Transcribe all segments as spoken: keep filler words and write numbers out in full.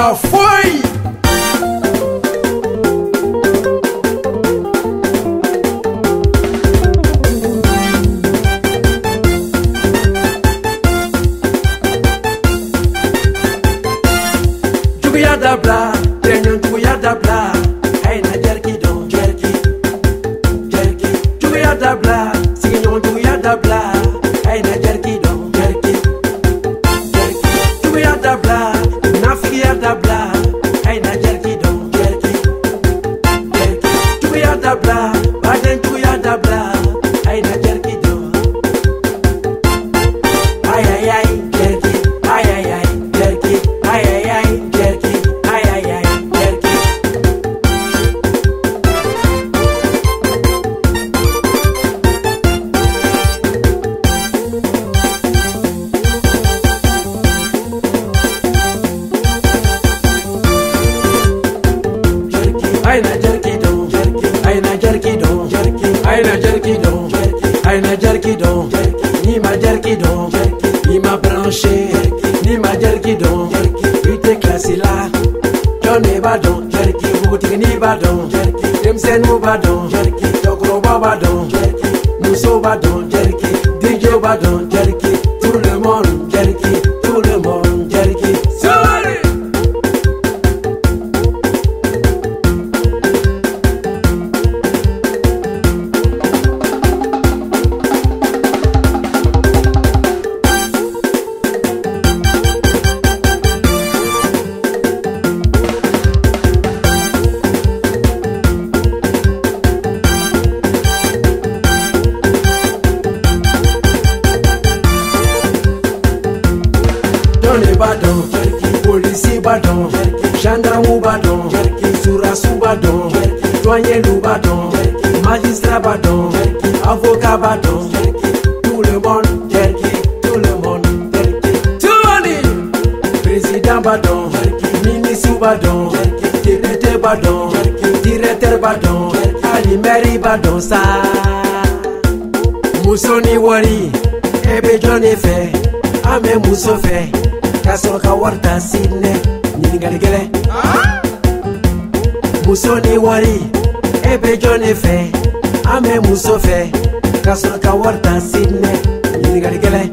Juguya foi. Juguya dabla, tenyon juguya dabla. Hey na jerky don jerky, jerky. Juguya dabla, sinyon juguya dabla. Hey na jerky don jerky, jerky. Juguya dabla, nafiya dabla. Hey na jerky don jerky, jerky. Juguya dabla, baden juguya dabla. Hey na jerky don. Ay ay ay jerky, ay ay ay jerky, ay ay ay jerky. Aina jerky don, aina jerky don, aina jerky don, aina jerky don, ni ma jerky don, ni ma branché, ni ma jerky don, huit classé là, John et Badon, Boutique ni Badon, Demsen ou Badon, Tokro Badon, Mousso Badon, D J Badon, tout le monde, tout le monde, sorry. Badon, policier badon, gendarme badon, sourassou badon, douanier badon, magistrat badon, avocat badon, tout le monde, tout le monde, tout le monde, président badon, ministre badon, directeur badon, directeur badon, alimeri badon sa, Moussoni wari, ebe John fait, ame Mousso fait. Kasoro ka warta Sydney ni galegele Musoni wari ebe jone fe ame muso fe kasoro ka warta Sydney ni galegele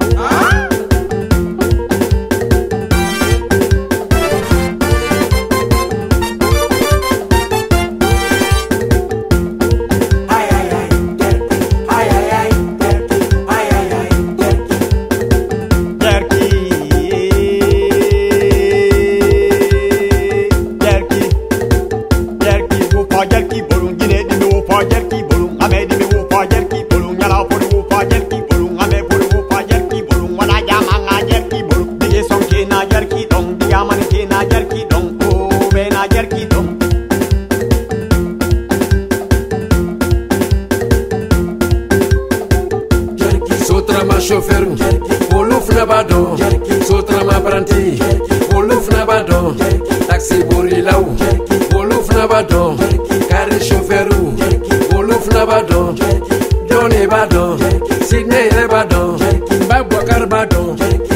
Sotra ma chauffeur, Olouf na badon, Sotra ma apprenti, Olouf na badon, taxi borilaou, Olouf na badon, carré chauffeur, Olouf na badon, Johnny badon, Sydney le badon, Babouakar badon.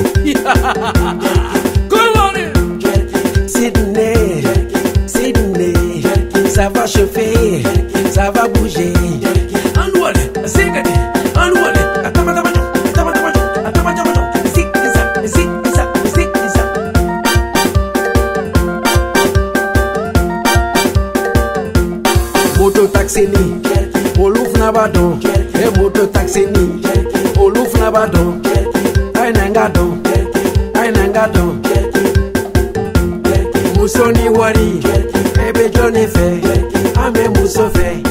Come on, Sydney, Sydney, ça va chauffer, ça va bouger. Anouale, c'est gagné, Anouale. Moto taxi ni, Olouf na badon, e moto taxi ni, Olouf na badon, ay nangadon, ay nangadon, Musoni wari, ebe John fait, ame Mousso fait.